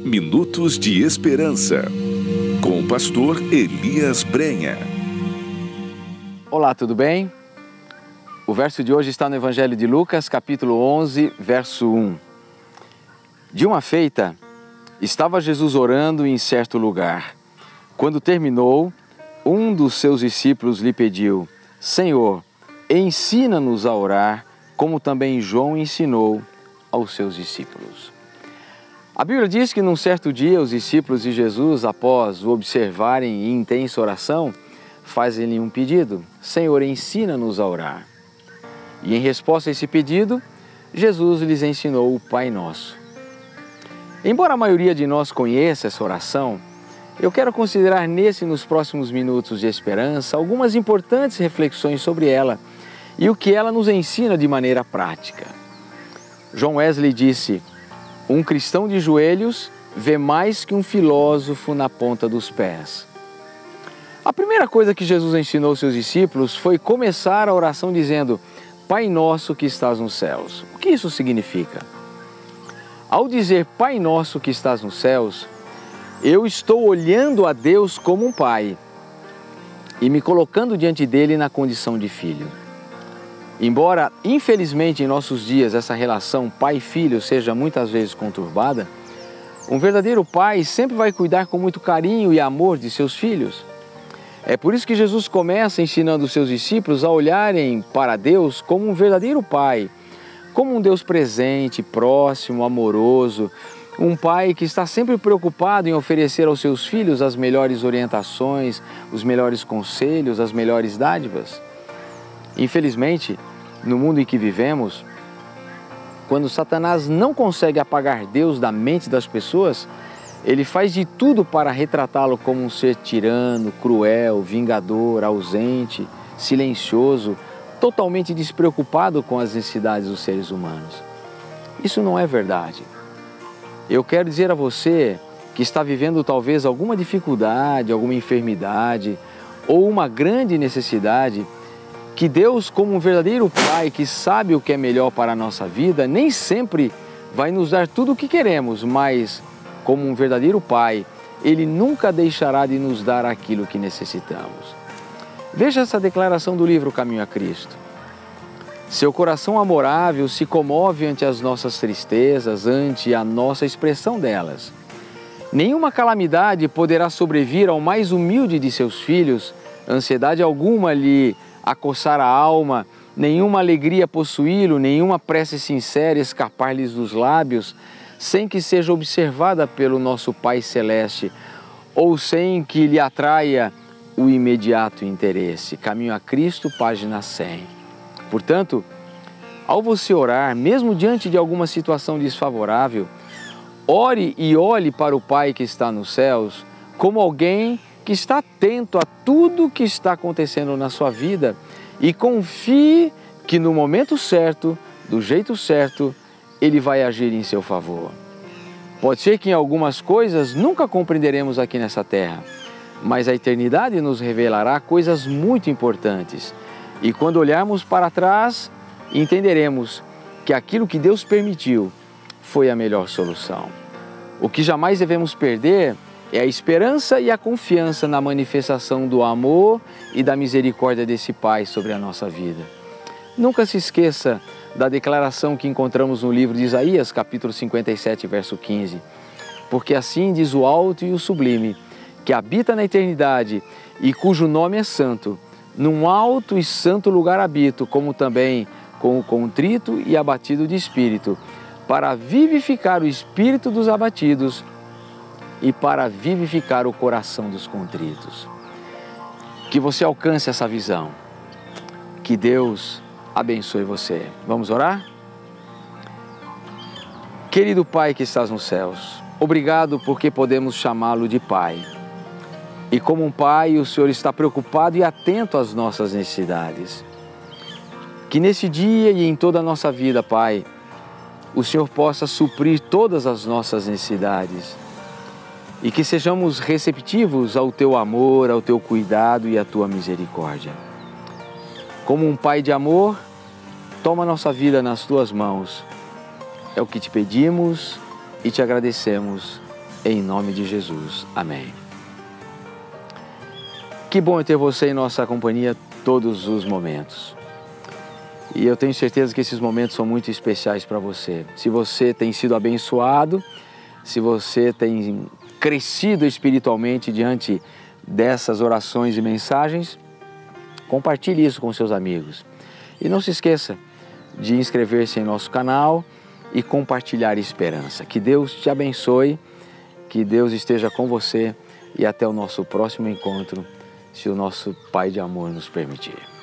Minutos de Esperança, com o pastor Elias Brenha. Olá, tudo bem? O verso de hoje está no Evangelho de Lucas, capítulo 11, verso 1. De uma feita, estava Jesus orando em certo lugar. Quando terminou, um dos seus discípulos lhe pediu: Senhor, ensina-nos a orar, como também João ensinou aos seus discípulos. A Bíblia diz que num certo dia os discípulos de Jesus, após o observarem em intensa oração, fazem-lhe um pedido: Senhor, ensina-nos a orar. E em resposta a esse pedido, Jesus lhes ensinou o Pai Nosso. Embora a maioria de nós conheça essa oração, eu quero considerar nos próximos minutos de esperança algumas importantes reflexões sobre ela e o que ela nos ensina de maneira prática. John Wesley disse: um cristão de joelhos vê mais que um filósofo na ponta dos pés. A primeira coisa que Jesus ensinou aos seus discípulos foi começar a oração dizendo: Pai Nosso que estás nos céus. O que isso significa? Ao dizer Pai Nosso que estás nos céus, eu estou olhando a Deus como um pai e me colocando diante dele na condição de filho. Embora, infelizmente, em nossos dias essa relação pai-filho seja muitas vezes conturbada, um verdadeiro pai sempre vai cuidar com muito carinho e amor de seus filhos. É por isso que Jesus começa ensinando os seus discípulos a olharem para Deus como um verdadeiro pai, como um Deus presente, próximo, amoroso, um pai que está sempre preocupado em oferecer aos seus filhos as melhores orientações, os melhores conselhos, as melhores dádivas. Infelizmente, no mundo em que vivemos, quando Satanás não consegue apagar Deus da mente das pessoas, ele faz de tudo para retratá-lo como um ser tirano, cruel, vingador, ausente, silencioso, totalmente despreocupado com as necessidades dos seres humanos. Isso não é verdade. Eu quero dizer a você que está vivendo talvez alguma dificuldade, alguma enfermidade ou uma grande necessidade, que Deus, como um verdadeiro Pai que sabe o que é melhor para a nossa vida, nem sempre vai nos dar tudo o que queremos, mas como um verdadeiro Pai, Ele nunca deixará de nos dar aquilo que necessitamos. Veja essa declaração do livro Caminho a Cristo. Seu coração amorável se comove ante as nossas tristezas, ante a nossa expressão delas. Nenhuma calamidade poderá sobrevir ao mais humilde de seus filhos, ansiedade alguma lhe acossar a alma, nenhuma alegria possuí-lo, nenhuma prece sincera escapar-lhes dos lábios, sem que seja observada pelo nosso Pai Celeste, ou sem que lhe atraia o imediato interesse. Caminho a Cristo, página 100. Portanto, ao você orar, mesmo diante de alguma situação desfavorável, ore e olhe para o Pai que está nos céus como alguém que está atento a tudo que está acontecendo na sua vida e confie que no momento certo, do jeito certo, Ele vai agir em seu favor. Pode ser que em algumas coisas nunca compreenderemos aqui nessa terra, mas a eternidade nos revelará coisas muito importantes. E quando olharmos para trás, entenderemos que aquilo que Deus permitiu foi a melhor solução. O que jamais devemos perder é a esperança e a confiança na manifestação do amor e da misericórdia desse Pai sobre a nossa vida. Nunca se esqueça da declaração que encontramos no livro de Isaías, capítulo 57, verso 15. Porque assim diz o alto e o sublime, que habita na eternidade e cujo nome é santo, num alto e santo lugar habito, como também com o contrito e abatido de espírito, para vivificar o espírito dos abatidos e para vivificar o coração dos contritos. Que você alcance essa visão. Que Deus abençoe você. Vamos orar? Querido Pai que estás nos céus, obrigado porque podemos chamá-lo de Pai. E como um Pai, o Senhor está preocupado e atento às nossas necessidades. Que nesse dia e em toda a nossa vida, Pai, o Senhor possa suprir todas as nossas necessidades. E que sejamos receptivos ao Teu amor, ao Teu cuidado e à Tua misericórdia. Como um Pai de amor, toma nossa vida nas Tuas mãos. É o que te pedimos e te agradecemos. em nome de Jesus. Amém. Que bom ter você em nossa companhia todos os momentos. E eu tenho certeza que esses momentos são muito especiais para você. Se você tem sido abençoado, se você tem crescido espiritualmente diante dessas orações e mensagens, compartilhe isso com seus amigos. E não se esqueça de inscrever-se em nosso canal e compartilhar esperança. Que Deus te abençoe, que Deus esteja com você e até o nosso próximo encontro, se o nosso Pai de amor nos permitir.